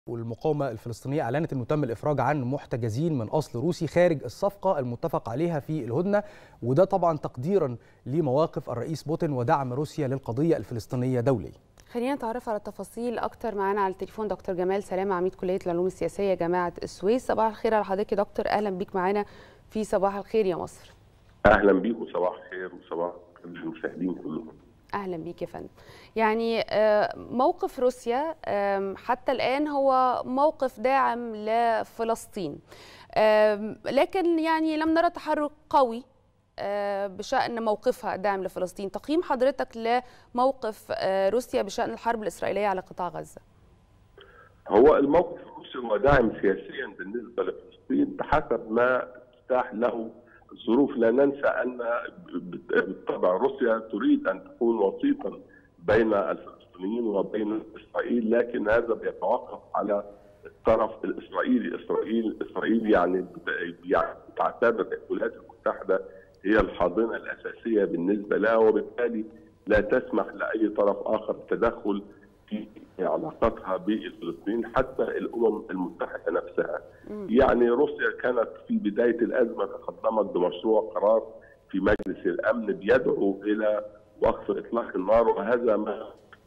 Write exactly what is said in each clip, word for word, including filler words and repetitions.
والمقاومة الفلسطينية أعلنت أنه تم الإفراج عن محتجزين من أصل روسي خارج الصفقة المتفق عليها في الهدنة، وده طبعا تقديرا لمواقف الرئيس بوتين ودعم روسيا للقضية الفلسطينية دوليا. خلينا نتعرف على التفاصيل أكتر. معانا على التليفون دكتور جمال سلامة، عميد كلية العلوم السياسية جامعة السويس. صباح الخير على حضرتك يا دكتور، أهلا بيك معانا في صباح الخير يا مصر. أهلا بيك وصباح الخير وصباح المشاهدين كلهم. أهلا بيك يا فندم. يعني موقف روسيا حتى الآن هو موقف داعم لفلسطين، لكن يعني لم نرى تحرك قوي بشأن موقفها داعم لفلسطين. تقييم حضرتك لموقف روسيا بشأن الحرب الإسرائيلية على قطاع غزة؟ هو الموقف الروسي هو داعم سياسيا بالنسبة لفلسطين بحسب ما تتاح له الظروف. لا ننسى أن بالطبع روسيا تريد أن تكون وسيطا بين الفلسطينيين وبين إسرائيل، لكن هذا بيتوقف على الطرف الإسرائيلي. إسرائيل إسرائيل يعني يعني تعتبر الولايات المتحدة هي الحاضنة الأساسية بالنسبة لها، وبالتالي لا تسمح لأي طرف آخر بالتدخل في علاقتها بالفلسطينيين، حتى الأمم المتحدة نفسها. يعني روسيا كانت في بداية الأزمة تقدمت بمشروع قرار في مجلس الأمن بيدعو إلى وقف إطلاق النار، وهذا ما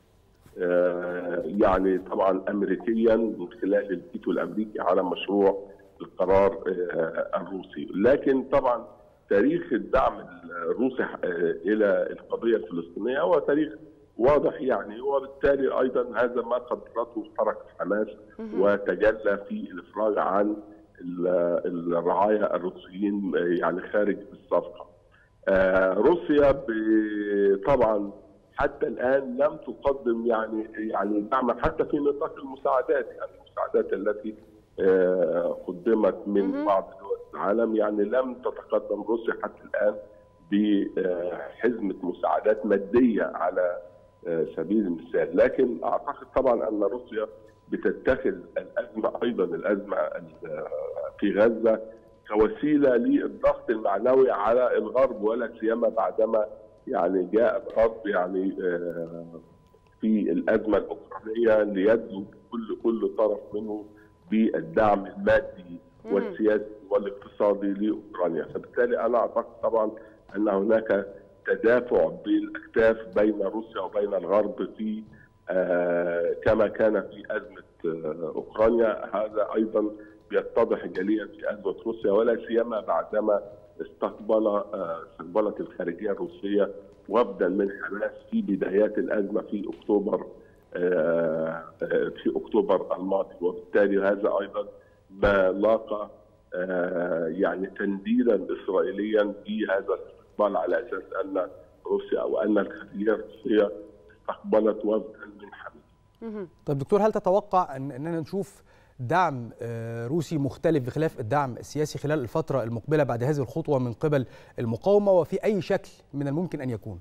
يعني طبعا أمريكيا من خلال الفيتو الأمريكي على مشروع القرار الروسي. لكن طبعا تاريخ الدعم الروسي إلى القضية الفلسطينية هو تاريخ واضح يعني، وبالتالي ايضا هذا ما قدرته حركه حماس وتجلى في الافراج عن الرعايا الروسيين يعني خارج الصفقه. روسيا طبعا حتى الان لم تقدم يعني يعني دعم حتى في نطاق المساعدات، يعني المساعدات التي قدمت من بعض دول العالم، يعني لم تتقدم روسيا حتى الان بحزمه مساعدات ماديه على سبيل المثال. لكن اعتقد طبعا ان روسيا بتتخذ الازمه ايضا الازمه في غزه كوسيله للضغط المعنوي على الغرب، ولا سيما بعدما يعني جاء الغرب يعني في الازمه الاوكرانيه ليدعو كل كل طرف منه بالدعم المادي والسياسي والاقتصادي لاوكرانيا. فبالتالي انا اعتقد طبعا ان هناك تدافع بالاكتاف بين روسيا وبين الغرب في آه كما كان في ازمه آه اوكرانيا. هذا ايضا بيتضح جليا في ازمه روسيا، ولا سيما بعدما استقبل آه استقبلت الخارجيه الروسيه وفدا من حماس في بدايات الازمه في اكتوبر آه في اكتوبر الماضي، وبالتالي هذا ايضا ما لاقى آه يعني تنديدا اسرائيليا في هذا على اساس ان روسيا او ان الخارجيه الروسيه استقبلت وفدا من حماس. طيب دكتور، هل تتوقع ان اننا نشوف دعم روسي مختلف بخلاف الدعم السياسي خلال الفتره المقبله بعد هذه الخطوه من قبل المقاومه، وفي اي شكل من الممكن ان يكون؟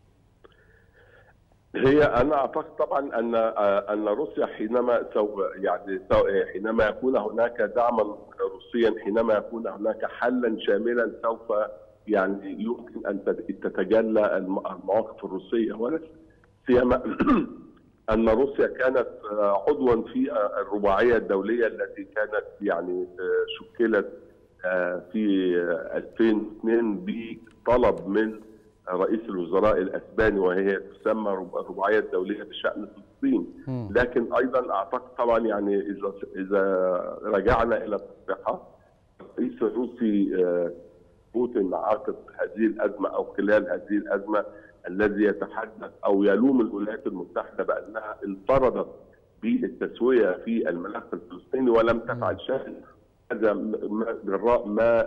هي انا اعتقد طبعا ان ان روسيا حينما سوف يعني حينما يكون هناك دعما روسيا، حينما يكون هناك حلا شاملا، سوف يعني يمكن ان تتجلى المواقف الروسيه، ولا سيما ان روسيا كانت عضوا في الرباعيه الدوليه التي كانت يعني شكلت في ألفين واثنين بطلب من رئيس الوزراء الاسباني، وهي تسمى الرباعيه الدوليه بشان فلسطين. لكن ايضا اعتقد طبعا يعني اذا اذا رجعنا الى التصريحات الرئيس الروسي بوتين عقب هذه الازمه او خلال هذه الازمه الذي يتحدث او يلوم الولايات المتحده بانها انفردت بالتسويه في الملف الفلسطيني ولم تفعل شيء. هذا جراء ما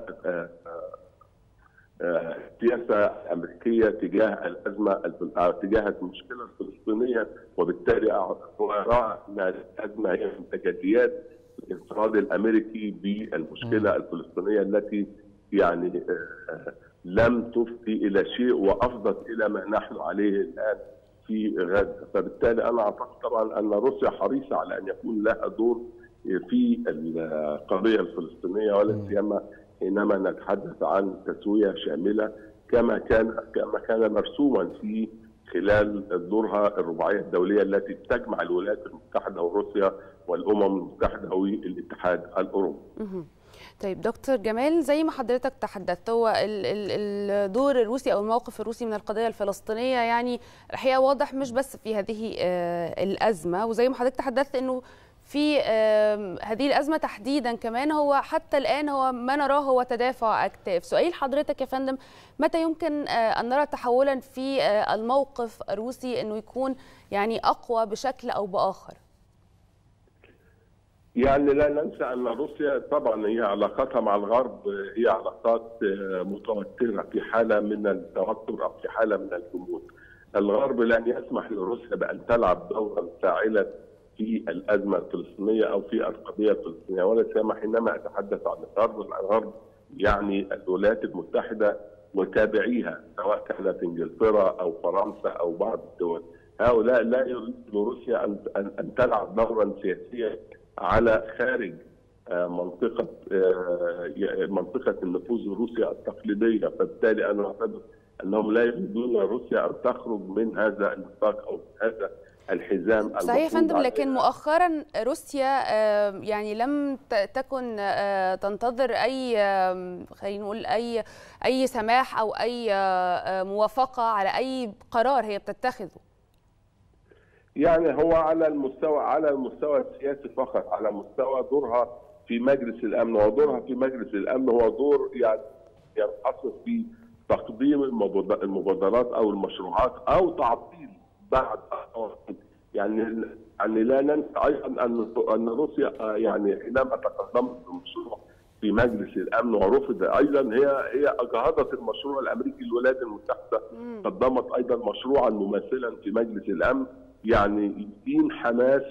السياسه الامريكيه تجاه الازمه تجاه المشكله الفلسطينيه، وبالتالي هو راى ان الازمه هي من تجليات الانفراد الامريكي بالمشكله الفلسطينيه التي يعني لم تفضي الى شيء وافضت الى ما نحن عليه الان في غزه. فبالتالي انا اعتقد طبعا ان روسيا حريصه على ان يكون لها دور في القضيه الفلسطينيه، ولا سيما حينما نتحدث عن تسويه شامله كما كان كما كان مرسوما في خلال دورها الرباعيه الدوليه التي تجمع الولايات المتحده وروسيا والامم المتحده والاتحاد الاوروبي. طيب دكتور جمال، زي ما حضرتك تحدثت، هو الدور الروسي او الموقف الروسي من القضيه الفلسطينيه يعني الحقيقه واضح مش بس في هذه الازمه، وزي ما حضرتك تحدثت انه في هذه الازمه تحديدا كمان هو حتى الان هو ما نراه هو تدافع اكتاف. سؤال حضرتك يا فندم، متى يمكن ان نرى تحولا في الموقف الروسي انه يكون يعني اقوى بشكل او باخر؟ يعني لا ننسى ان روسيا طبعا هي علاقاتها مع الغرب هي علاقات متوتره، في حاله من التوتر او في حاله من الجمود. الغرب لن يسمح لروسيا بان تلعب دورا فاعلا في الازمه الفلسطينيه او في القضيه الفلسطينيه، ولا سيما حينما اتحدث عن الغرب. الغرب يعني الولايات المتحده وتابعيها، سواء كانت انجلترا او فرنسا او بعض الدول. هؤلاء لا يريد روسيا ان ان تلعب دورا سياسيا على خارج منطقه منطقه النفوذ الروسي التقليديه، فبالتالي انا اعتقد انهم لا يريدون روسيا ان تخرج من هذا النطاق او هذا الحزام. صحيح يا فندم، لكن مؤخرا روسيا يعني لم تكن تنتظر اي خلينا نقول اي اي سماح او اي موافقه على اي قرار هي بتتخذه. يعني هو على المستوى على المستوى السياسي فقط، على مستوى دورها في مجلس الامن، ودورها في مجلس الامن هو دور يعني ينحصر في تقديم المبادرات او المشروعات او تعطيل بعض يعني يعني لا ننسى ايضا ان ان روسيا يعني حينما تقدمت بمشروع في مجلس الامن ورفض ايضا، هي هي اجهضت المشروع الامريكي للولايات المتحده، قدمت ايضا مشروعا مماثلا في مجلس الامن يعني يدين حماس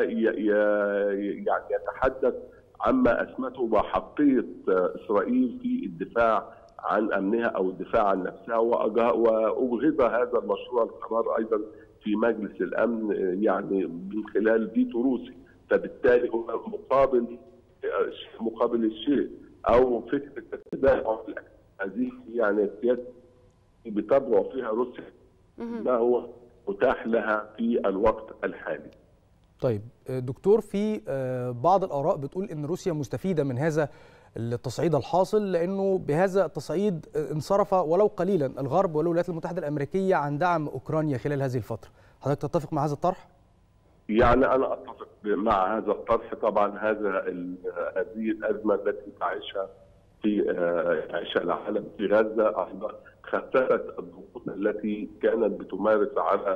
ويعني يتحدث عما اسمته بحقيه اسرائيل في الدفاع عن امنها او الدفاع عن نفسها، واجهض هذا المشروع القرار ايضا في مجلس الامن يعني من خلال فيتو روسي. فبالتالي هو مقابل مقابل الشيء او فكره التدافع هذه يعني السياسه بتبرع فيها روسيا ما هو متاح لها في الوقت الحالي. طيب دكتور، في بعض الآراء بتقول إن روسيا مستفيدة من هذا التصعيد الحاصل، لأنه بهذا التصعيد انصرف ولو قليلا الغرب والولايات المتحدة الأمريكية عن دعم أوكرانيا خلال هذه الفترة. حضرتك تتفق مع هذا الطرح؟ يعني أنا أتفق مع هذا الطرح. طبعا هذا هذه الأزمة التي تعيشها في يعيشها العالم في غزة أيضا خففت الضغوط التي كانت بتمارس على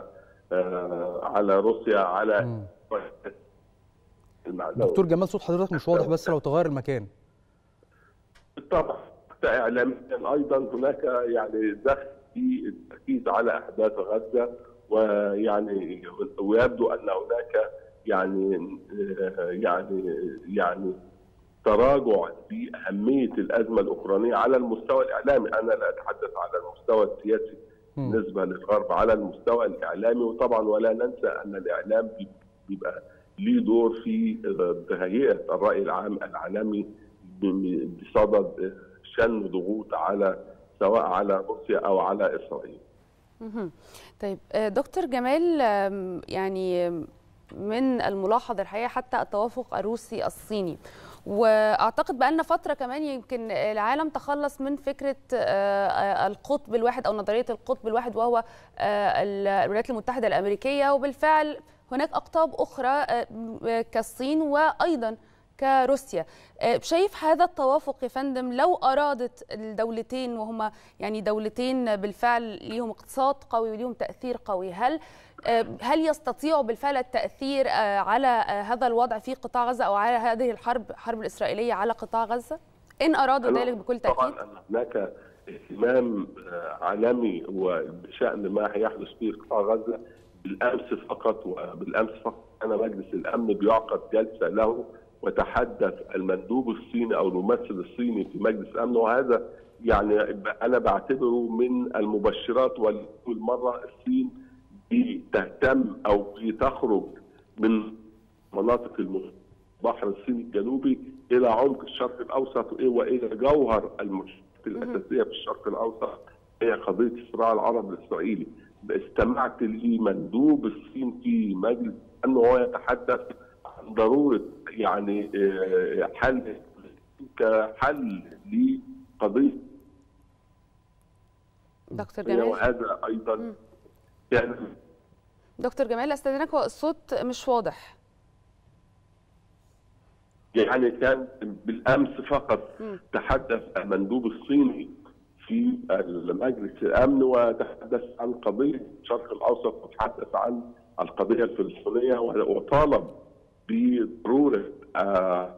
على روسيا على المعدوم. دكتور جمال، صوت حضرتك مش واضح، بس لو تغير المكان. طبعا اعلاميا ايضا هناك يعني دخل في التركيز على احداث غزه، ويعني ويبدو ان هناك يعني يعني يعني تراجع في اهميه الازمه الاوكرانيه على المستوى الاعلامي. انا لا اتحدث على المستوى السياسي بالنسبه للغرب، على المستوى الاعلامي. وطبعا ولا ننسى ان الاعلام بيبقى ليه دور في تهيئه الراي العام العالمي بصدد شن ضغوط على سواء على روسيا او على اسرائيل. طيب دكتور جمال، يعني من الملاحظ الحقيقه حتى التوافق الروسي الصيني، واعتقد بان فتره كمان يمكن العالم تخلص من فكره القطب الواحد او نظريه القطب الواحد، وهو الولايات المتحده الامريكيه، وبالفعل هناك اقطاب اخرى كالصين وايضا كروسيا. شايف هذا التوافق يا فندم لو ارادت الدولتين، وهما يعني دولتين بالفعل ليهم اقتصاد قوي وليهم تاثير قوي، هل هل يستطيعوا بالفعل التاثير على هذا الوضع في قطاع غزه او على هذه الحرب حرب الاسرائيليه على قطاع غزه ان ارادوا ذلك بكل تاكيد؟ طبعا هناك اهتمام عالمي وبشان ما يحدث في قطاع غزه. بالامس فقط وبالامس فقط انا مجلس الامن بيعقد جلسه له وتحدث المندوب الصيني او الممثل الصيني في مجلس الامن، وهذا يعني انا بعتبره من المبشرات. ولكل مره الصين تهتم او تخرج من مناطق البحر الصيني الجنوبي الى عمق الشرق الاوسط والى جوهر المشكله الاساسيه في الشرق الاوسط، هي قضيه الصراع العربي الاسرائيلي. استمعت لمندوب الصين في مجلس انه هو يتحدث عن ضروره يعني حل كحل لقضيه دكتور جمال. وهذا ايضا كان دكتور جمال استاذنك، هو الصوت مش واضح. يعني كان بالامس فقط م. تحدث المندوب الصيني في مجلس الامن وتحدث عن قضيه الشرق الاوسط وتحدث عن القضيه الفلسطينيه وطالب بضروره آه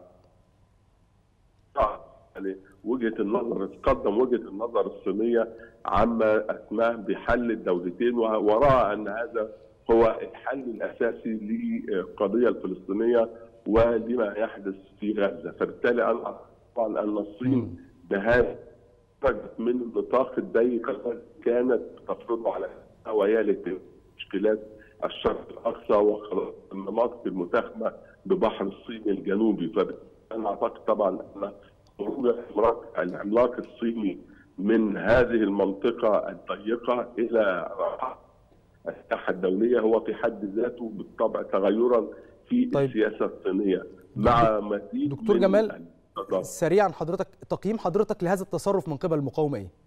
يعني وجهه النظر تقدم وجهه النظر الصينيه عما اسماه بحل الدولتين، وراى ان هذا هو الحل الاساسي للقضيه الفلسطينيه ولما يحدث في غزه. فبالتالي انا طبعا ان الصين بهذا خرجت من النطاق الضيق الذي كانت تفرضه على وهي مشكلات الشرق الاقصى والمناطق المتاخمه ببحر الصين الجنوبي. فانا اعتقد طبعا ان خروج العملاق الصيني من هذه المنطقه الضيقه الى الساحه الدوليه هو في حد ذاته بالطبع تغيرا في طيب. السياسه الصينيه مع مزيد. دكتور جمال سريعا، حضرتك تقييم حضرتك لهذا التصرف من قبل المقاومه ايه؟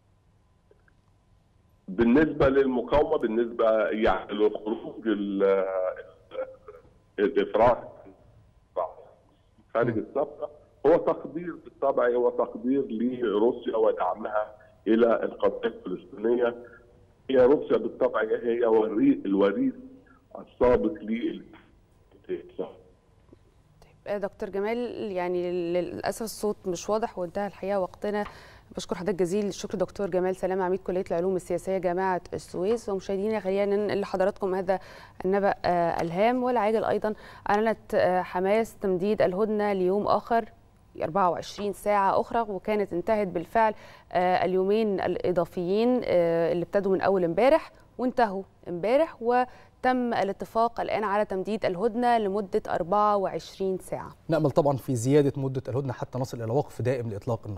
بالنسبه للمقاومه، بالنسبه يعني للخروج الافراج خارج الصفقه هو تقدير بالطبع، هو تقدير لروسيا ودعمها الى القضيه الفلسطينيه. هي روسيا بالطبع هي الوريث السابق لل دكتور جمال، يعني للاسف الصوت مش واضح وانتهى الحقيقه وقتنا. بشكر حضرتك جزيل الشكر دكتور جمال سلامه، عميد كليه العلوم السياسيه جامعه السويس. ومشاهدينا خلينا ننقل لحضراتكم هذا النبأ الهام والعاجل. ايضا اعلنت حماس تمديد الهدنه ليوم اخر أربعة وعشرين ساعة أخرى، وكانت انتهت بالفعل اليومين الإضافيين اللي ابتدوا من أول امبارح وانتهوا امبارح، وتم الاتفاق الآن على تمديد الهدنة لمدة أربعة وعشرين ساعة. نأمل طبعا في زيادة مدة الهدنة حتى نصل إلى وقف دائم لإطلاق النار.